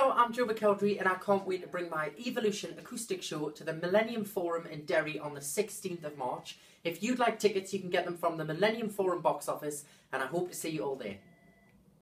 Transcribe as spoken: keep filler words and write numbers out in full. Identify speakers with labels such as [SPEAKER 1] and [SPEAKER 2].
[SPEAKER 1] Hello, I'm Joe McElderry and I can't wait to bring my Evolution acoustic show to the Millennium Forum in Derry on the sixteenth of March. If you'd like tickets, you can get them from the Millennium Forum box office and I hope to see you all there.